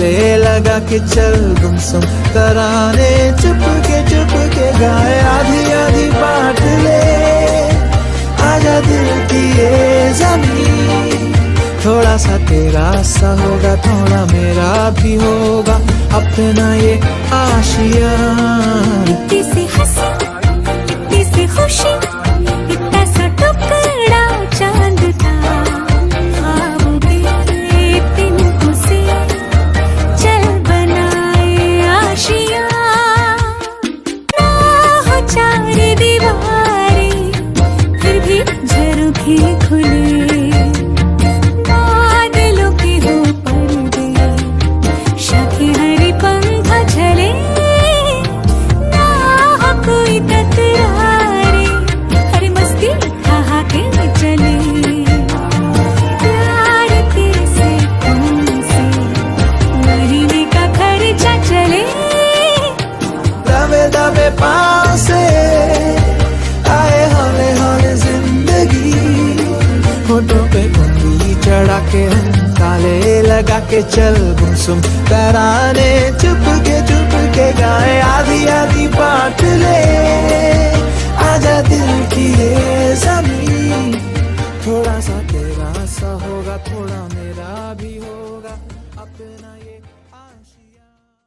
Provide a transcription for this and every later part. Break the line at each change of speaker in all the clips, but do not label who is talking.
ताले लगा के चल गुमसुम तराने चुप के गाए आधी आधी बांट ले आजा दिल की ये ज़मीन। थोड़ा सा तेरा सा होगा थोड़ा मेरा भी होगा अपना ये आशिया।
इतनी सी हंसी इतनी सी खुशी इतना सा टुकड़ा चांद था ख्वाब के तिनकों से चल बनाए आशिया। ना हो चार दीवारें फिर भी झरोखे खुले बादलों के हो पर्दे शाखे हरी पंखा झले ना हो कोई तकरारे हर मस्ती कहा के चले प्यार कैसे तुमसे महीने का खर्चा चले।
दबे दबे पाँव से आए हौले हौले जिंदगी होठों पे उंगली चढ़ा के हम ताले लगा के चल गुमसुम तराने चुप के गाए आधी आधी बांट ले आजा दिल की ये ज़मीन। थोड़ा सा तेरा सा होगा थोड़ा मेरा भी होगा अपना ये आशिया।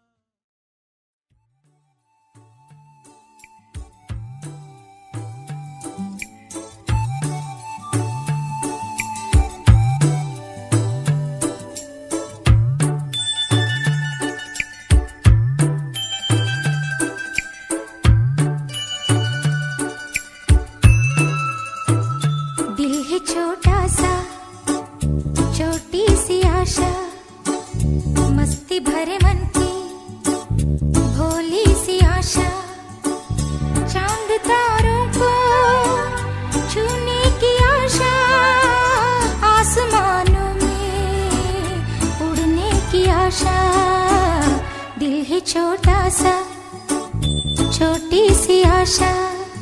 दिल है छोटा सा छोटी सी आशा मस्ती भरे मन की भोली सी आशा चांद तारों को छूने की आशा आसमानों में उड़ने की आशा। दिल है छोटा सा छोटी सी आशा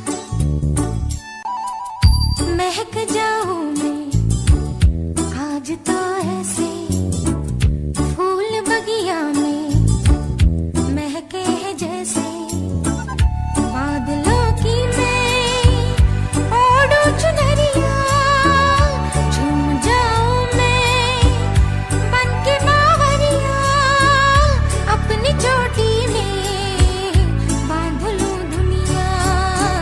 महक जाऊं मैं आज तो ऐसे फूल बगिया में महके हैं जैसे बादलों की मैं ओढ़ूं चुनरिया झूम जाऊं मैं बन के बावरिया अपनी चोटी में बांध लूं दुनिया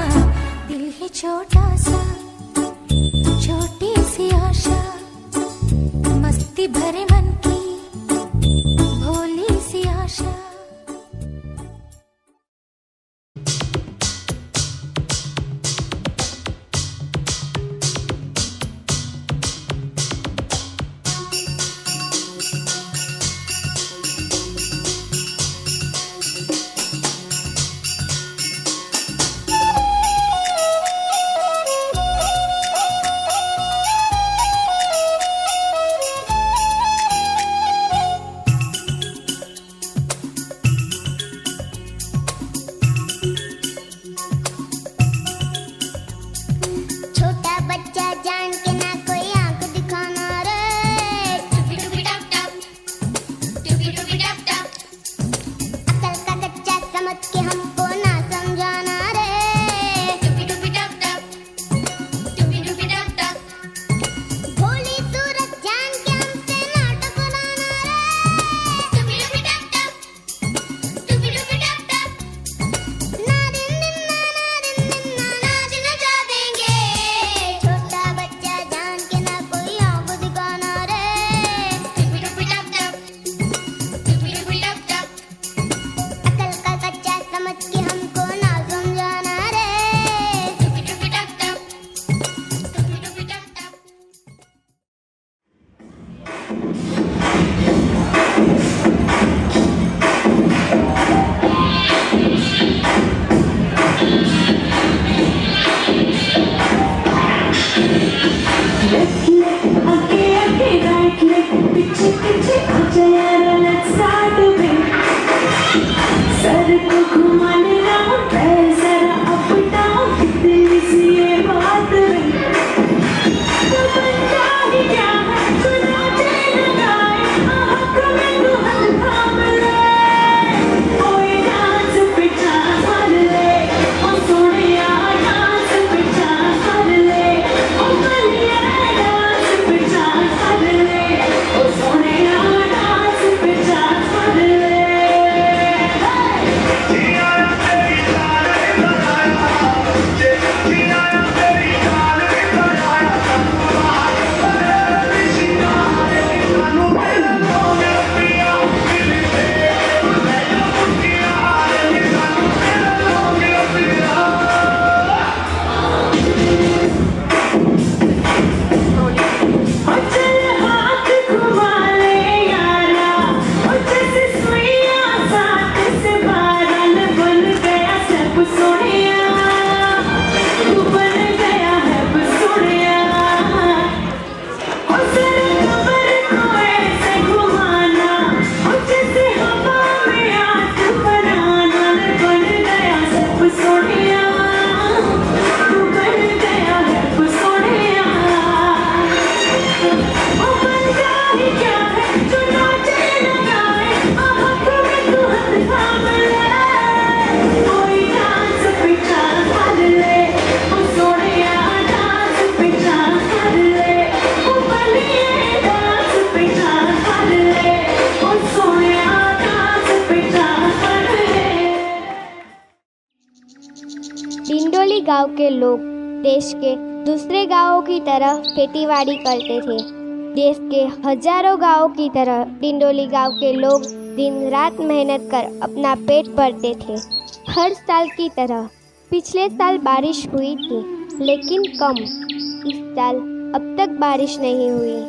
डिंडोली गांव के लोग देश के दूसरे गांवों की तरह खेतीबाड़ी करते थे। देश के हजारों गांवों की तरह डिंडोली गांव के लोग दिन रात मेहनत कर अपना पेट भरते थे। हर साल की तरह पिछले साल बारिश हुई थी, लेकिन कम। इस साल अब तक बारिश नहीं हुई।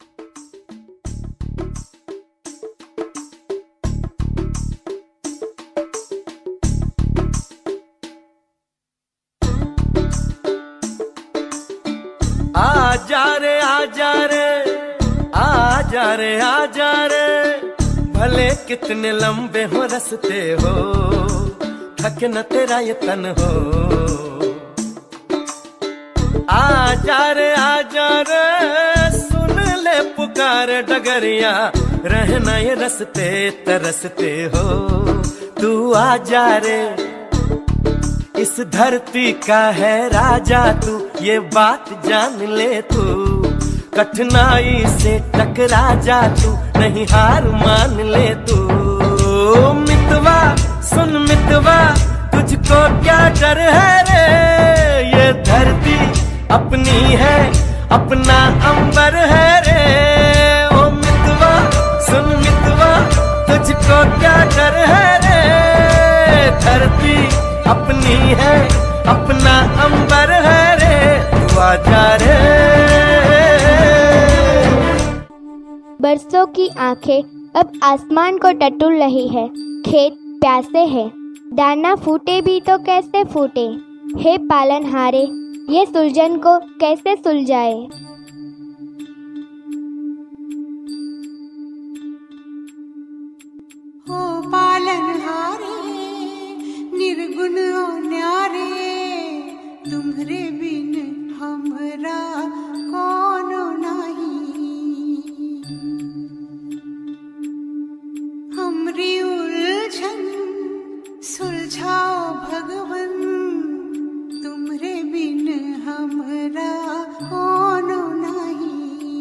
आजा रे आजा रे आजा रे आजा रे, भले कितने लंबे हो रस्ते हो, थक न तेरा ये तन हो। आजा रे सुन ले पुकार डगरिया, रहना ये रस्ते तरसते हो। तू आजा रे, इस धरती का है राजा तू, ये बात जान ले तू। कठिनाई से टकरा जा तू, नहीं हार मान ले तू। मितवा सुन मितवा, तुझको क्या डर है रे, ये धरती अपनी है, अपना अंबर है रे। ओ मितवा सुन मितवा, तुझको क्या डर है रे, धरती अपनी है, अपना अंबर है रे। तू आजा रे।
बरसों की आंखें अब आसमान को टटोल रही है। खेत प्यासे है, दाना फूटे भी तो कैसे फूटे। हे पालनहारे, ये सुलझन को कैसे सुलझाए।
हो पालनहारे निर्गुण न्यारे, तुम्हरे बिन हमरा कोनो नहीं। हमरी उलझन सुलझाओ भगवन, तुम्हरे बिन हमरा कोनो नहीं।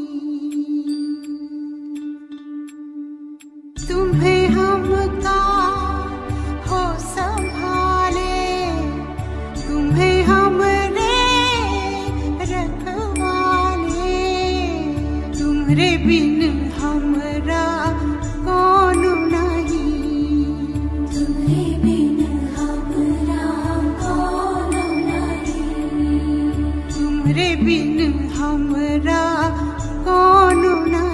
तुम्हें हमका हो संभाले, तुम्हें हमरे रखवाले, तुम्हरे बिन हमरा कोनो नहीं। तुम्हरे बिन हमरा कोनो नहीं। तुम्हरे बिन हमरा कोनो नहीं।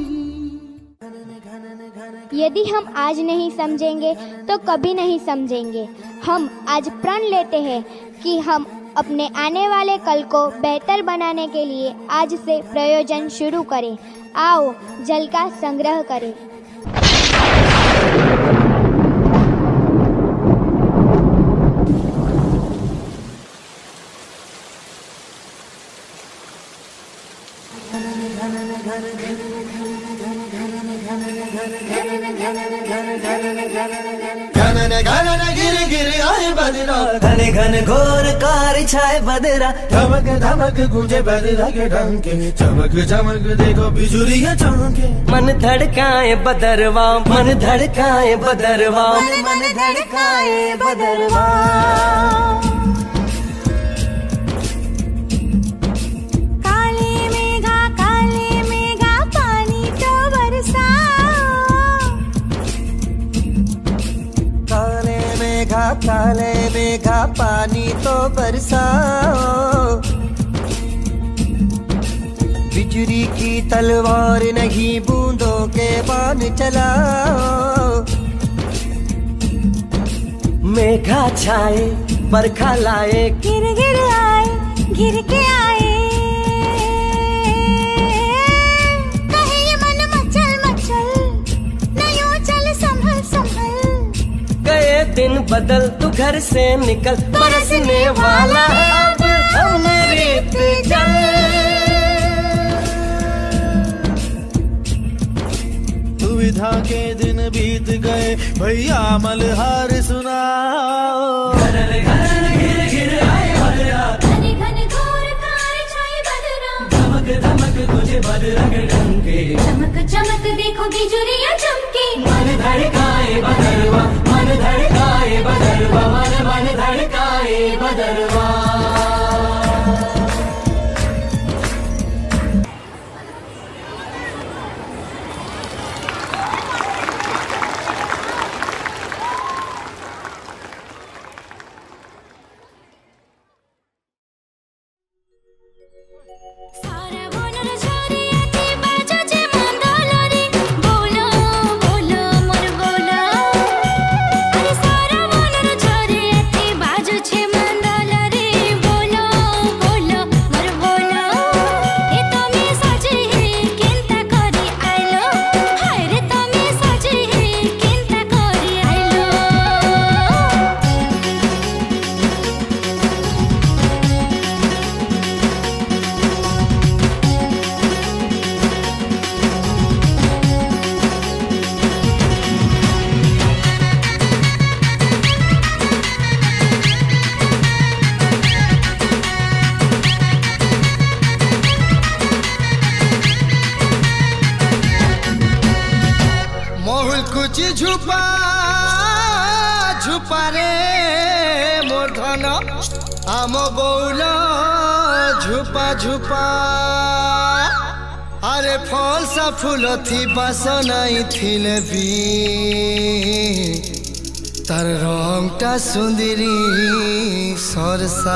यदि हम आज नहीं समझेंगे तो कभी नहीं समझेंगे। हम आज प्रण लेते हैं कि हम अपने आने वाले कल को बेहतर बनाने के लिए आज से प्रयोजन शुरू करें। आओ जल का संग्रह करें।
घने घन घोर कार छाए बदरा, धमक धमक गूंजे बदरा के डंके, चमक चमक देखो बिजुलियां चमके। मन धड़काए बदरवा, मन धड़काए बदरवा, मन धड़काए बदरवा।
काले मेघा पानी तो बरसाओ।
काले मेघा पानी तो बरसाओ। बिजली की तलवार नहीं, बूंदों के बाण चलाओ। मेघा छाए बरखा लाए,
गिर गिर आए, गिर के आए। कहे ये मन मचल मचल, नहीं चल संभल संभल।
गए दिन बदल, तू घर से निकल, बरसने वाला अब अमृत जल। दुविधा के दिन बीत गए, भैया मलहार सुनाओ। घन घन घिर घिर आए बदरा,
घने घने घोर कार छाए बदरा,
धमक धमक तुझे बदरा के डंके,
चमक चमक देखो बिजुलियां चमके।
मन धड़काए बदरवा, मन धड़काए बदरवा, मन धड़काए बदरवा झुपा झुपा रे मोर धन आम बौल झुपा झुपा अरे फल सा फूल थी बास नहीं थिले भी तार रंगटा सुंदरी सरसा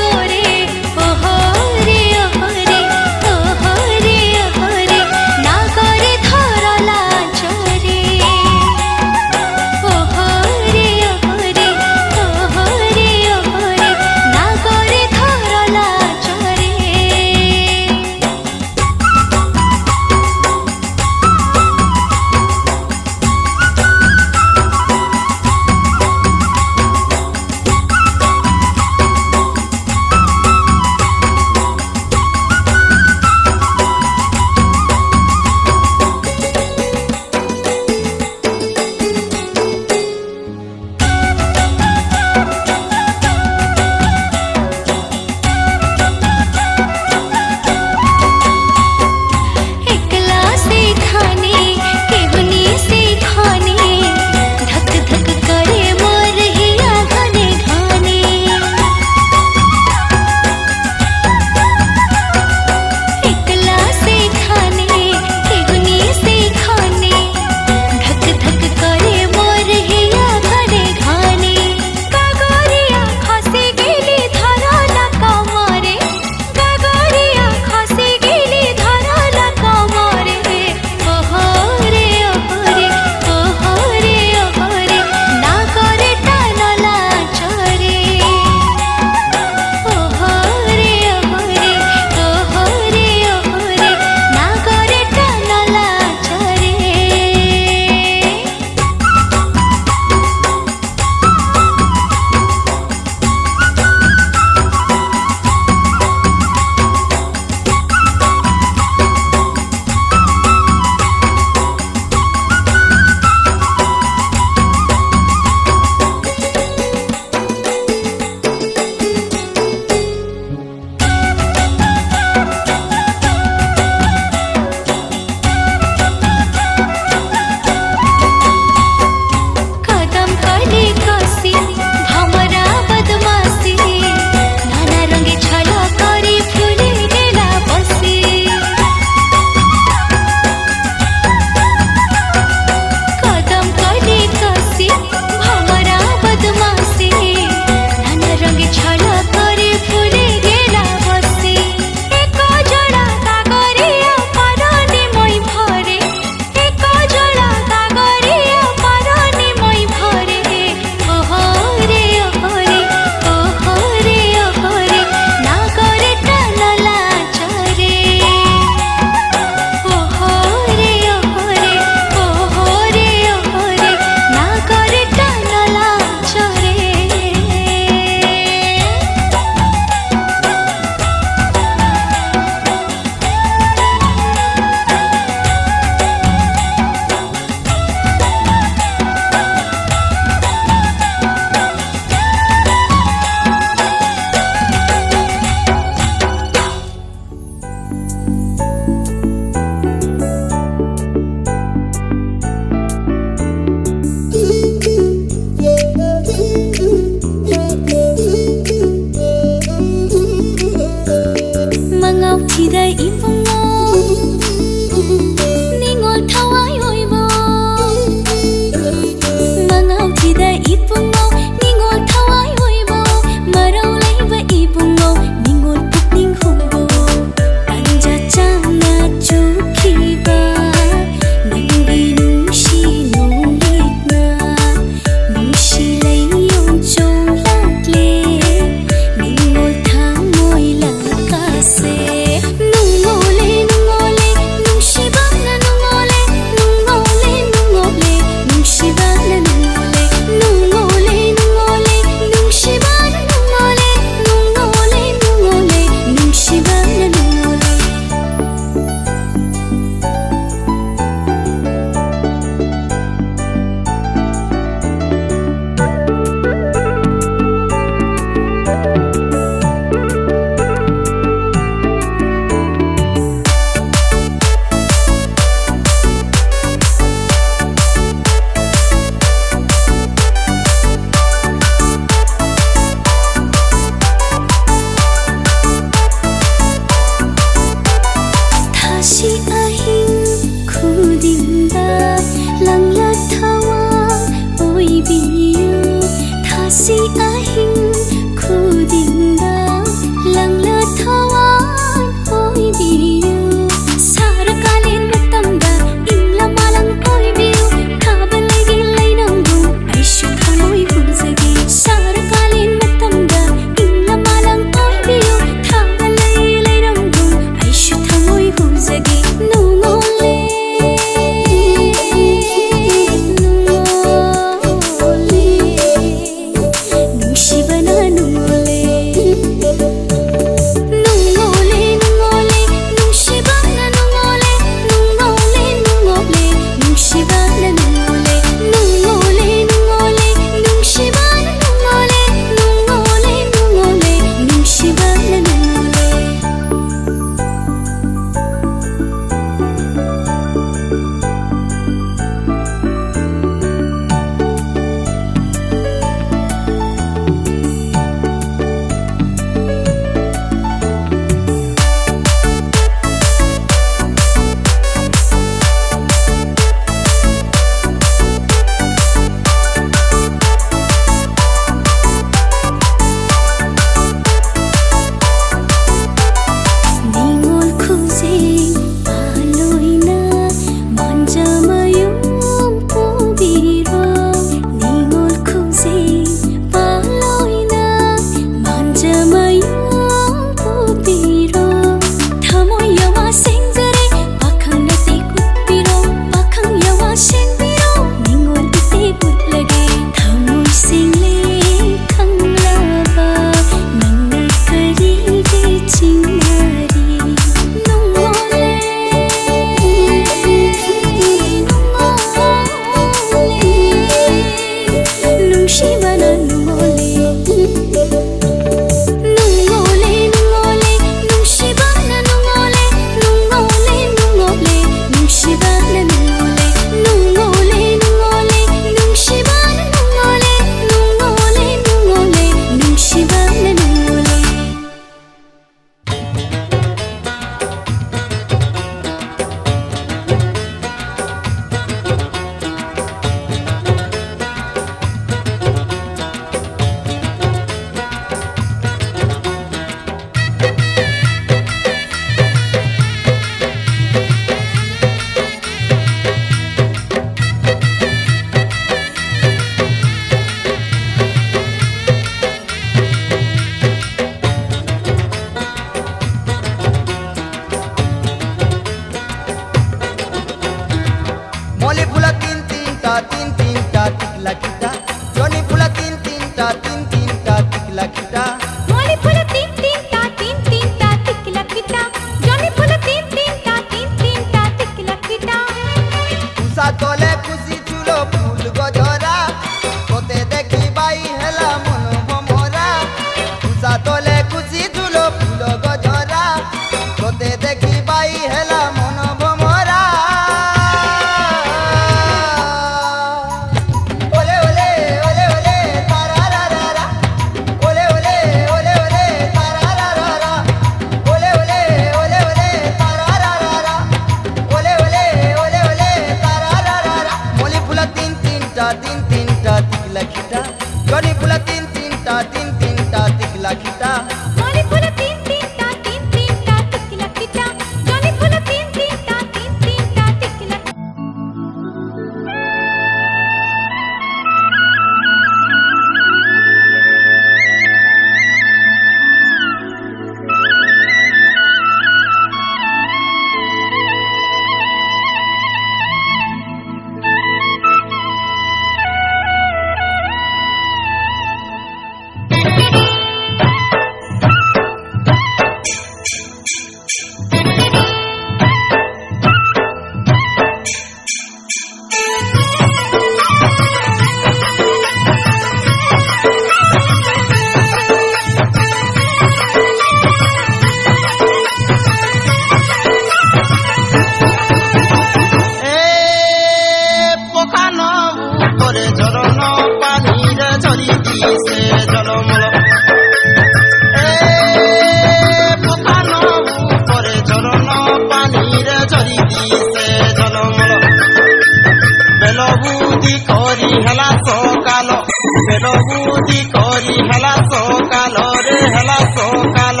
बुद्धि करी हला सकाल बेद बुद्धि करी हला सकाल रे हला सकाल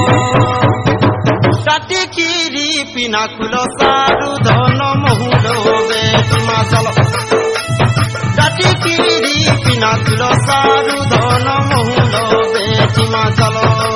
टाटिकिरी पिनाकुल सारु धन महुलो बेटी माचल टाटिकिरी पिनाकुल सारु धन महुलो बेटी माचल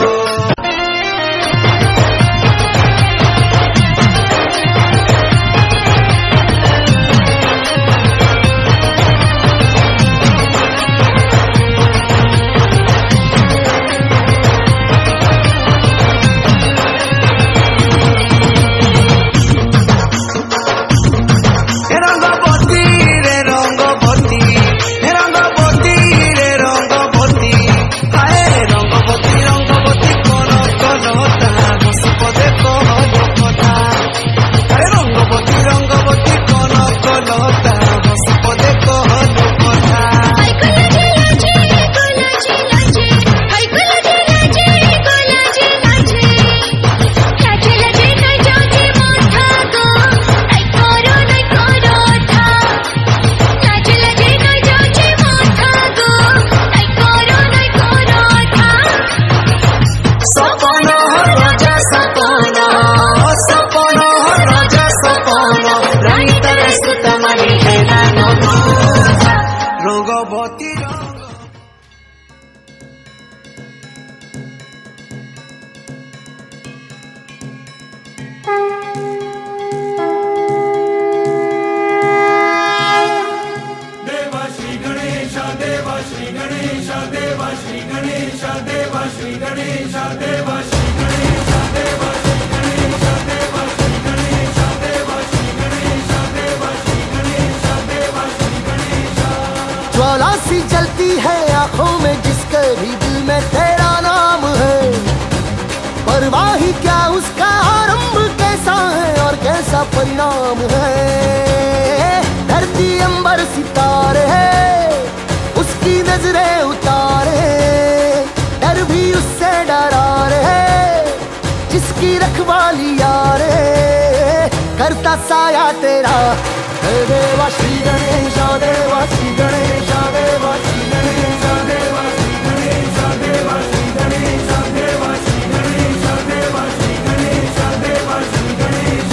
ज्वाला सी जलती है आंखों में जिसके भी दिल में तेरा नाम है। परवाह ही क्या उसका आरंभ कैसा है और कैसा परिणाम है। धरती अंबर सितारे है उसकी नजरें उतारे, डर भी उससे डरा रहे जिसकी रखवाली यारे। करता साया तेरा देवा श्री गणेश देवा श्री गणेश देवा श्री गणेश देवा श्री गणेश देवा श्री गणेश देवा श्री गणेश देवा श्री गणेश देवा श्री गणेश।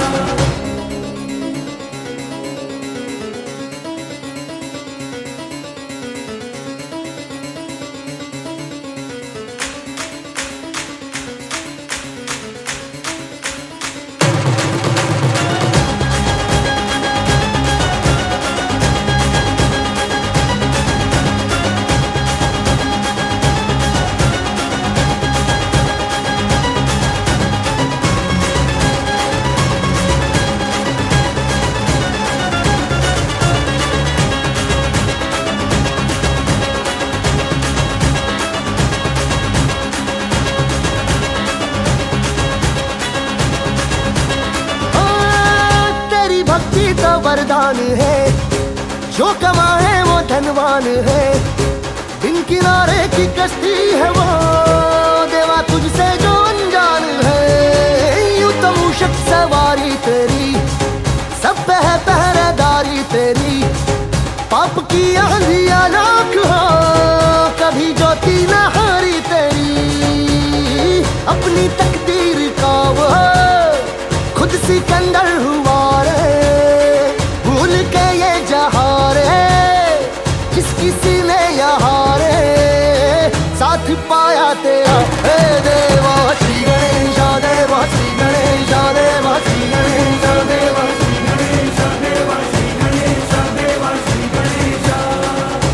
वरदान है जो कमाए वो धनवान है। बिन किनारे की कश्ती है वो देवा तुझसे जो अनजान है। यूं तो मूषक सवारी तेरी सब पे है पहरेदारी तेरी। पाप की आंधिया लाख हो कभी ज्योति न हारी तेरी। अपनी तकदीर का वो खुद सिकंदर हुआ रे। के ये जहां रे जिसकी सीने यहाँ रे साथ पाया तेरा। हे देवा Shri Ganesh Deva Shri Ganesh Deva Shri Ganesh Deva Shri Ganesh Deva Shri Ganesh Deva Shri Ganesh.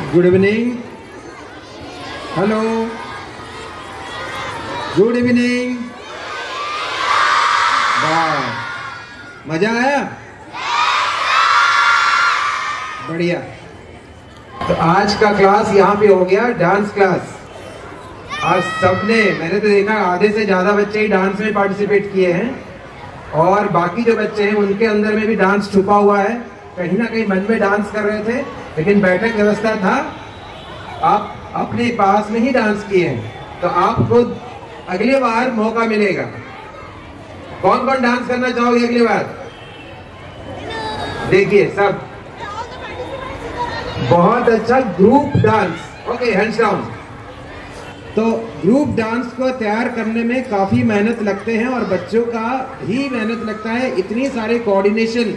Good evening. Hello, good evening. वाह, मजा आया? बढ़िया। तो आज का क्लास यहाँ पे हो गया डांस क्लास। आज सबने, मैंने तो देखा आधे से ज्यादा बच्चे ही डांस में पार्टिसिपेट किए हैं, और बाकी जो बच्चे हैं उनके अंदर में भी डांस छुपा हुआ है, कहीं ना कहीं मन में डांस कर रहे थे, लेकिन बैठक व्यवस्था था, आप अपने पास में ही डांस किए हैं। तो आपको अगली बार मौका मिलेगा। कौन कौन डांस करना चाहोगे अगली बार? देखिए सब, बहुत अच्छा group dance. Okay, hands down. तो ग्रुप डांस को तैयार करने में काफी मेहनत लगते हैं, और बच्चों का ही मेहनत लगता है। इतनी सारे कोऑर्डिनेशन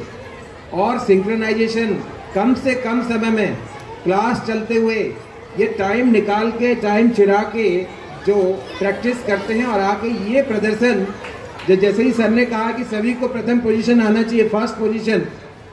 और सिंक्रोनाइजेशन कम से कम समय में क्लास चलते हुए ये टाइम निकाल के, टाइम चिरा के जो प्रैक्टिस करते हैं, और आके ये प्रदर्शन, जैसे ही सर ने कहा कि सभी को प्रथम पोजीशन आना चाहिए, फर्स्ट पोजीशन,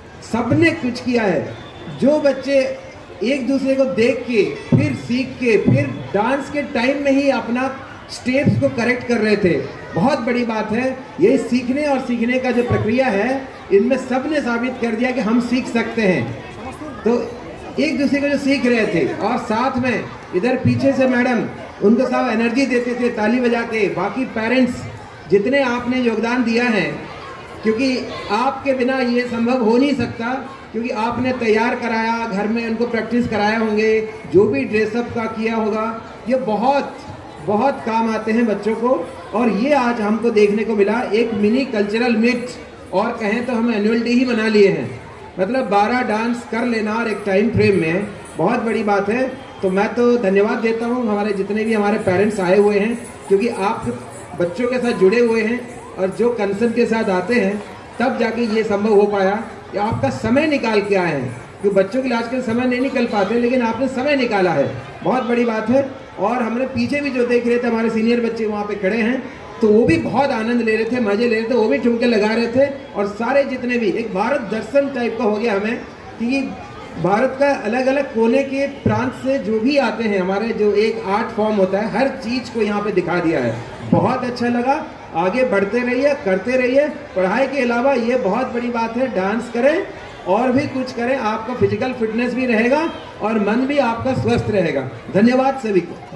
सबने कुछ किया है। जो बच्चे एक दूसरे को देख के, फिर सीख के, फिर डांस के टाइम में ही अपना स्टेप्स को करेक्ट कर रहे थे, बहुत बड़ी बात है। ये सीखने और सीखने का जो प्रक्रिया है, इनमें सबने साबित कर दिया कि हम सीख सकते हैं। तो एक दूसरे को जो सीख रहे थे, और साथ में इधर पीछे से मैडम उनको सब एनर्जी देते थे ताली बजा के। बाकी पेरेंट्स जितने आपने योगदान दिया है, क्योंकि आपके बिना ये संभव हो नहीं सकता, क्योंकि आपने तैयार कराया, घर में उनको प्रैक्टिस कराया होंगे, जो भी ड्रेसअप का किया होगा, ये बहुत बहुत काम आते हैं बच्चों को। और ये आज हमको देखने को मिला एक मिनी कल्चरल मीट, और कहें तो हम एनुअल डे ही मना लिए हैं। मतलब 12 डांस कर लेना और एक टाइम फ्रेम में, बहुत बड़ी बात है। तो मैं तो धन्यवाद देता हूँ हमारे जितने भी हमारे पेरेंट्स आए हुए हैं, क्योंकि आप बच्चों के साथ जुड़े हुए हैं, और जो कंसर्न के साथ आते हैं तब जाके ये संभव हो पाया कि आपका समय निकाल के आए हैं। क्योंकि बच्चों के लिए आजकल समय नहीं निकल पाते, लेकिन आपने समय निकाला है, बहुत बड़ी बात है। और हमने पीछे भी जो देख रहे थे, हमारे सीनियर बच्चे वहाँ पे खड़े हैं, तो वो भी बहुत आनंद ले रहे थे, मजे ले रहे थे, वो भी ठुमके लगा रहे थे। और सारे जितने भी, एक भारत दर्शन टाइप का हो गया हमें, कि भारत का अलग अलग कोने के प्रांत से जो भी आते हैं, हमारे जो एक आर्ट फॉर्म होता है, हर चीज को यहाँ पे दिखा दिया है। बहुत अच्छा लगा। आगे बढ़ते रहिए, करते रहिए। पढ़ाई के अलावा ये बहुत बड़ी बात है, डांस करें और भी कुछ करें, आपका फिजिकल फिटनेस भी रहेगा और मन भी आपका स्वस्थ रहेगा। धन्यवाद सभी को।